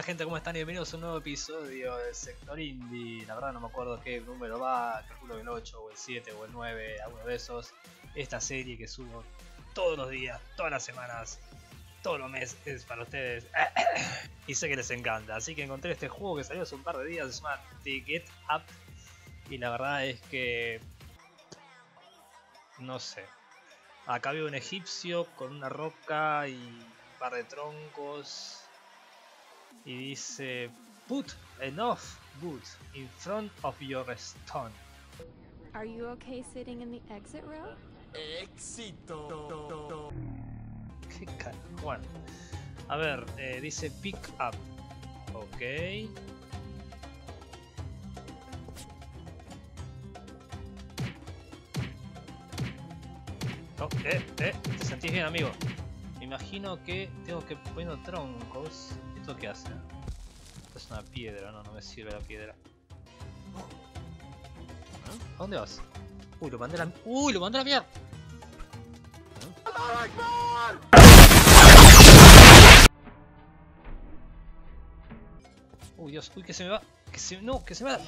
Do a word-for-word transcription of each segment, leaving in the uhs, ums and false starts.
gente, ¿cómo están? Y bienvenidos a un nuevo episodio del Sector Indie. La verdad no me acuerdo qué número va, calculo que el ocho o el siete o el nueve, alguno de esos. Esta serie que subo todos los días, todas las semanas, todos los meses es para ustedes. Y sé que les encanta, así que encontré este juego que salió hace un par de días, se llama The Get Up. Y la verdad es que... no sé. Acá veo un egipcio con una roca y un par de troncos. Y dice, put enough wood in front of your stone. Are you okay sitting in the exit row? Éxito. Qué carajo. Bueno, a ver, eh, dice pick up. Ok. Oh, eh, eh, te sentís bien, amigo. Me imagino que tengo que poner troncos. ¿Esto qué hace? Esto es una piedra, no, no me sirve la piedra. ¿A dónde vas? Uy, lo mandé a la... Uy, lo mandé a la mierda. Uy, Dios, uy, que se me va. Que se... No, que se me va.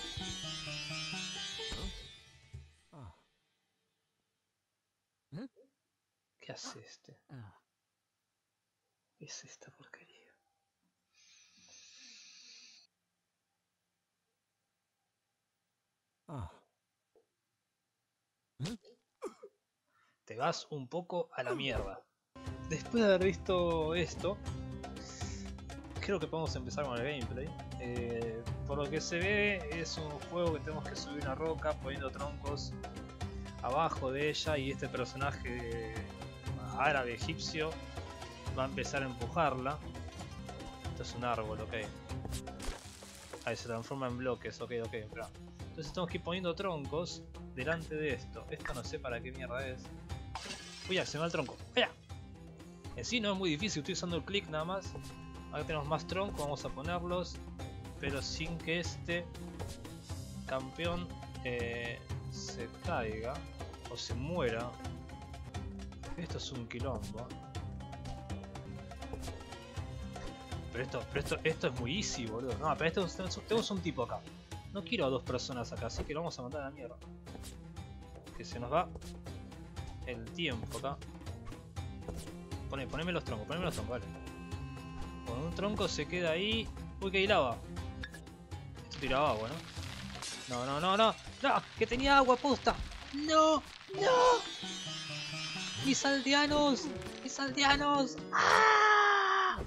¿Qué hace este? ¿Qué es esta porquería? Te vas un poco a la mierda. Después de haber visto esto, creo que podemos empezar con el gameplay. Eh, por lo que se ve, es un juego que tenemos que subir una roca poniendo troncos abajo de ella, y este personaje árabe egipcio va a empezar a empujarla. Esto es un árbol, ok. Ahí se transforma en bloques, ok, ok, claro. Entonces tenemos que ir poniendo troncos delante de esto. Esto no sé para qué mierda es. Uy, ya, se me va el tronco. ¡Vaya! En sí no es muy difícil, estoy usando el clic nada más. Acá tenemos más troncos, vamos a ponerlos. Pero sin que este campeón eh, se caiga o se muera. Esto es un quilombo. Pero esto, pero esto, esto es muy easy, boludo. No, pero esto, esto, tenemos un tipo acá. No quiero a dos personas acá, así que lo vamos a mandar a la mierda. Que se nos va el tiempo acá. Poné, poneme los troncos, poneme los troncos, vale. Con un tronco se queda ahí. Uy, que hay lava. Esto tira agua, ¿no? No, no, no, no. No, que tenía agua, posta. No, no. Mis aldeanos, mis aldeanos. ¡Ah!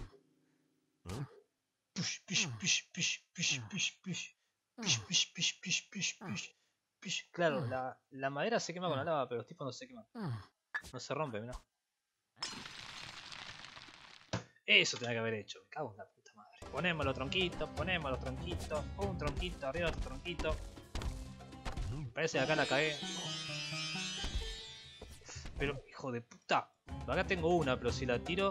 Push, push, push, push, push, push, push. Push, push, push, push, push, push, push. Claro, la, la madera se quema con la lava, pero los tipos no se queman. No se rompe, mirá. Eso tenía que haber hecho, me cago en la puta madre. Ponemos los tronquitos, ponemos los tronquitos. Un tronquito, arriba otro tronquito. Parece que acá la cagué. Pero, hijo de puta. Acá tengo una, pero si la tiro...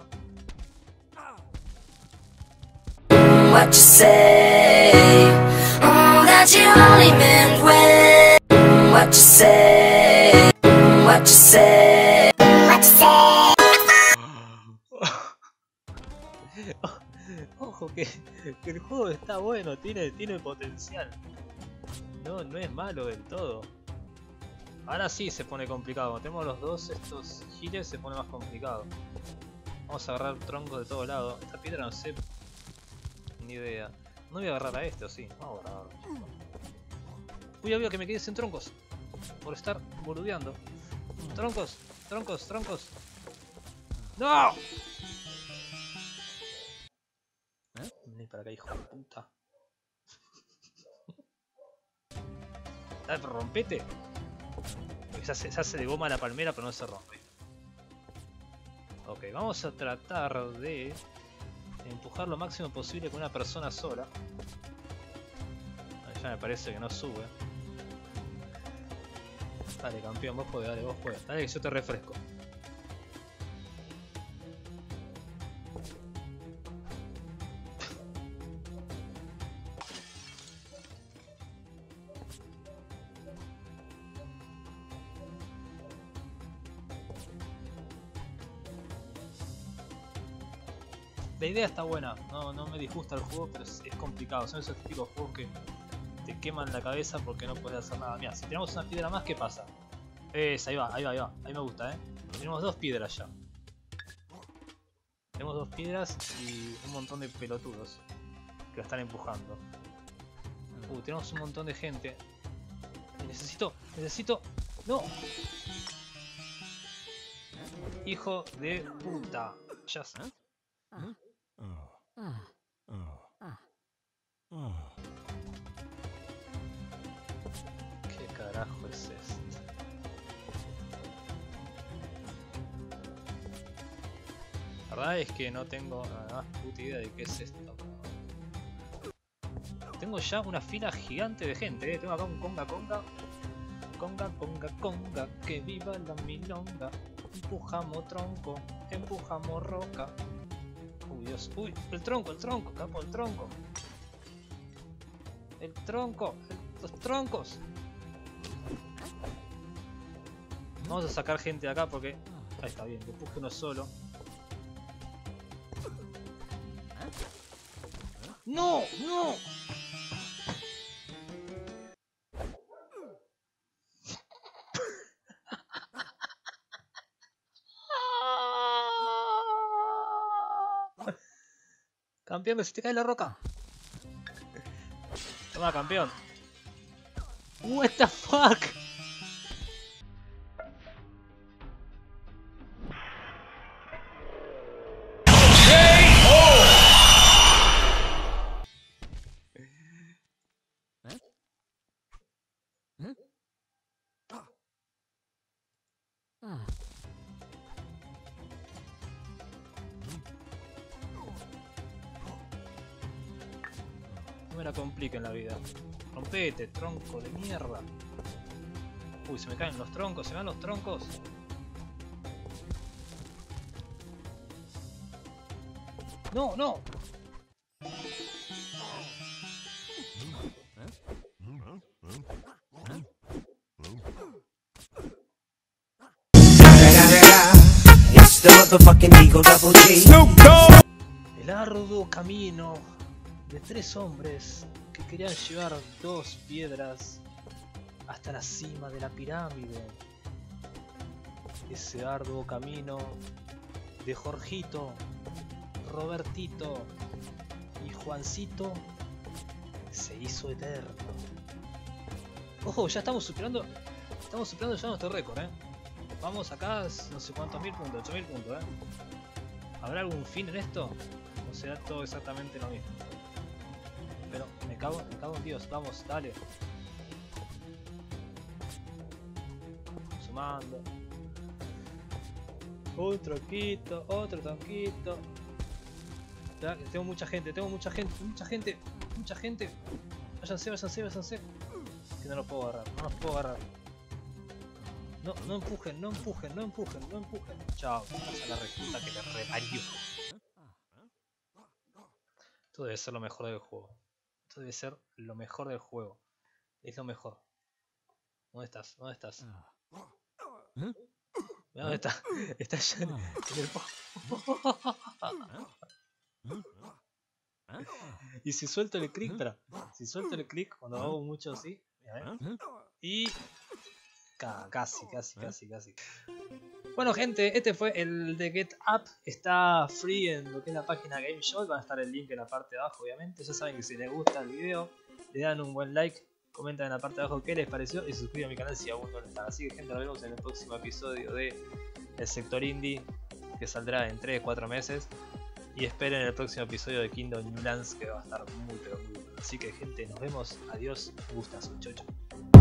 What you say? Oh, that you only meant when. What you say? What you say? What you say? Ojo que, que el juego está bueno, tiene, tiene potencial. No, no es malo del todo. Ahora sí se pone complicado. Cuando tenemos los dos estos giles se pone más complicado. Vamos a agarrar troncos de todos lados. Esta piedra no sé. Ni idea. No voy a agarrar a este, ¿o sí? Vamos a agarrar. Uy, obvio que me quedé sin troncos. Por estar boludeando. Troncos, troncos, troncos. ¡No! ¿Eh? Vení para acá, hijo de puta. Dale, rompete. Se hace, se hace de goma la palmera, pero no se rompe. Ok, vamos a tratar de empujar lo máximo posible con una persona sola. Ya me parece que no sube. Dale, campeón, vos podés, dale, vos podés. Dale que yo te refresco. La idea está buena, no, no me disgusta el juego, pero es, es complicado. Son esos típicos juegos que te queman la cabeza porque no puedes hacer nada. Mira, si tenemos una piedra más, ¿qué pasa? Es, ahí va, ahí va, ahí va. Ahí me gusta, eh. Tenemos dos piedras ya. Tenemos dos piedras y un montón de pelotudos que la están empujando. Uh, tenemos un montón de gente. Y necesito, necesito... ¡No! Hijo de puta. Ya sé. ¿Qué carajo es esto? La verdad es que no tengo la más puta idea de qué es esto. Tengo ya una fila gigante de gente, ¿eh? Tengo acá un conga conga. Conga conga conga, que viva la milonga. Empujamos tronco, empujamos roca. Uy Dios, uy, el tronco, el tronco, capo, el tronco. El tronco, el, los troncos. Vamos a sacar gente de acá porque... Ahí está bien, empuje uno solo. ¡No! ¡No! Campeón, que se te cae la roca. Toma, campeón. What the fuck? No me la compliquen la vida. Rompete, tronco de mierda. Uy, se me caen los troncos, se me van los troncos. No, no. It's the motherfucking Eagle Double G. El arduo camino de tres hombres que querían llevar dos piedras hasta la cima de la pirámide. Ese arduo camino de Jorgito, Robertito y Juancito se hizo eterno. Ojo, ya estamos superando, estamos superando ya nuestro récord, eh. Vamos acá, no sé cuántos mil puntos, ocho mil puntos, eh. ¿Habrá algún fin en esto? ¿O será todo exactamente lo mismo? Pero me cago, me cago en Dios, vamos, dale. Sumando. Un tronquito, otro tronquito. Ya, tengo mucha gente, tengo mucha gente, mucha gente, mucha gente. Váyanse, váyanse, váyanse. Que no los puedo agarrar, no los puedo agarrar. No, no empujen, no empujen, no empujen, no empujen. Chao, vamos a la recluta que le reparió. Esto debe ser lo mejor del juego. Esto debe ser lo mejor del juego. Es lo mejor. ¿Dónde estás? ¿Dónde estás? Mirá dónde está. Está ya en, en el... Y si suelto el clic, espera. Si suelto el clic cuando hago mucho así. Mira, ¿eh? Y... Casi, casi, casi, casi. Bueno gente, este fue el de Get Up. Está free en lo que es la página GameShot. Va a estar el link en la parte de abajo, obviamente. Ya saben que si les gusta el video, le dan un buen like, comentan en la parte de abajo qué les pareció y se suscriben a mi canal si aún no lo están. Así que gente, nos vemos en el próximo episodio de El Sector Indie, que saldrá en tres cuatro meses. Y esperen el próximo episodio de Kingdom New Lands, que va a estar muy pero muy bueno. Así que gente, nos vemos. Adiós. Un gustazo. Chau, chau.